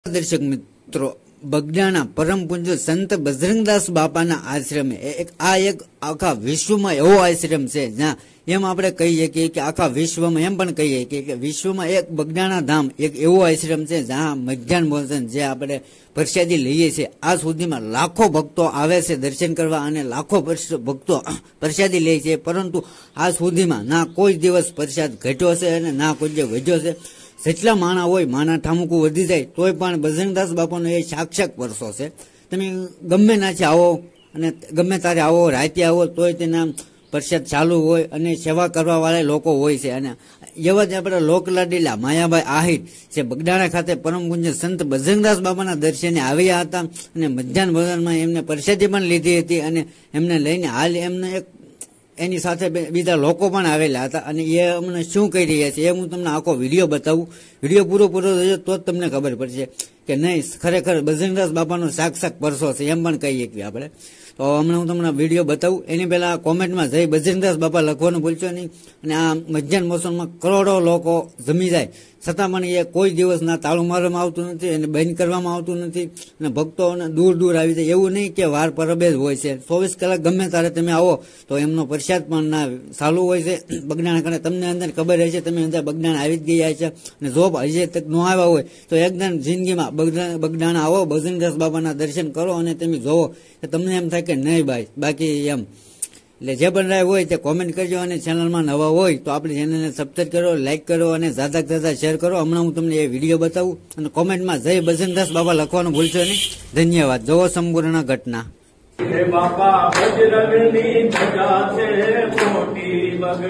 દર્શક મિત્રો, બગદાણા પરમ પૂજ્ય સંત બજરંગદાસ બાપાના આશ્રમે એક આખા વિશ્વમાં એવો આશ્રમ છે જ્યાં એમ આપણે કહીએ કે આખા વિશ્વમાં એમ પણ કહીએ કે વિશ્વમાં એક બગદાણા ધામ એક એવો આશ્રમ છે જ્યાં મધ્યાહન ભોજન જે આપણે પ્રસાદી લઈએ છીએ આ સુધીમાં લાખો ભક્તો આવે છે દર્શન કરવા અને લાખો ભક્તો પ્રસાદી લે છે, પરંતુ આ સુધીમાં ના કોઈ દિવસ પ્રસાદ ઘટ્યો છે અને ના કોઈ દિવસ વધ્યો છે। જેટલા માણા હોય માના ઠામકું વધી જાય તોય પણ બજરંગદાસ બાપાનો એ સાક્ષાત પરસો છે। તમે ગમે નાચે આવો અને ગમે તારે આવો રાતે આવો તોય તેના પ્રસાદ ચાલુ હોય અને સેવા કરવા વાળા લોકો હોય છે। અને એવા જ આપણે લોકલાડીલા માયાભાઈ આહિર જે બગદાણા ખાતે પરમ પૂજ્ય સંત બજરંગદાસ બાપાના દર્શને આવ્યા હતા અને મધ્યાહન ભોજનમાં એમને પ્રસાદી પણ લીધી હતી અને એમને લઈને હાલ એમને એક એની સાથે બીજા લોકો પણ આવેલા હતા અને એ અમને શું કહી રહ્યા છે એ હું તમને આખો વિડીયો બતાવું। વિડીયો પૂરો જોજો તો જ તમને ખબર પડશે કે નહીં ખરેખર બજરંગદાસ બાપાનો સાક્ષાત પરસો છે એમ પણ કહીએ કે આપણે। તો હમણાં હું તમને વિડીયો બતાવું એની પહેલા કોમેન્ટમાં જય બજરંગદાસ બાપા લખવાનું ભૂલશો નહીં। અને આ મધ્યાહન મોસમમાં કરોડો લોકો જમી જાય છતાં પણ એ કોઈ દિવસના તાળું મારવામાં આવતું નથી અને બંધ કરવામાં આવતું નથી અને ભક્તોને દૂર દૂર આવી જાય એવું નહીં કે વાર પરબે જ હોય છે। 24 કલાક ગમે ત્યારે તમે આવો તો એમનો પ્રસાદ પણ ના ચાલુ હોય છે બગદાણા ખાતે। તમને અંદર ખબર હશે તમે અંદર બગદાણા આવી જ ગયા છે અને જો હજી તક ન આવ્યા હોય તો એકદમ જિંદગીમાં બગદાણા આવો બજરંગદાસ બાબાના દર્શન કરો અને તમે જોવો કે તમને એમ થાય કે નહીં ભાઈ બાકી એમ। એટલે જે પણ રાય હોય તે કોમેન્ટ કરજો અને ચેનલમાં નવા હોય તો આપણી ચેનલને સબસ્ક્રાઇબ કરો, લાઈક કરો અને જ્યાદા શેર કરો। હમણાં હું તમને એ વિડીયો બતાવું અને કોમેન્ટમાં જય બજરંગદાસ બાબા લખવાનું ભૂલશો નહીં। ધન્યવાદ। જોવો સંપૂર્ણ ઘટના। બાપા બજરંગની ધજા છે મોટી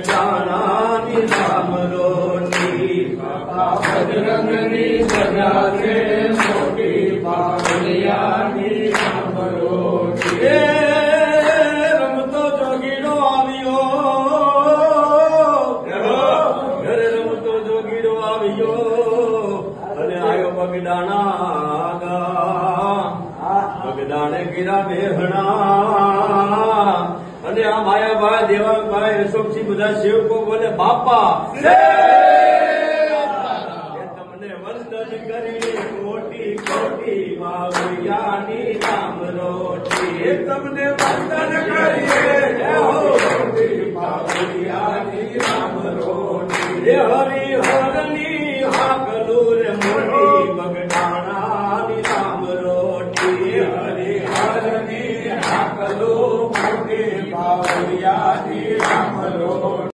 બગદાણાની રામરોની બાપા બજરંગની ધજા છે મોટી બાવળિયાની રામરોની રમતો જોગીડો આવ્યો ઘરે રમતો જોગીડો આવ્યો અને આવ્યો બગદાણા બગદાણે ગીરા બેહણા અને આ માયાભાઈ દેવાભાઈ અશોકસિંહ બધા સેવકો બોલે બાપા તમને વંદન કરી કોટી કોટી વાવડિયાની રામ રોટી તમને વંદન કરીએ કોટી વાવડિયાની રામ રોટી હરિ હો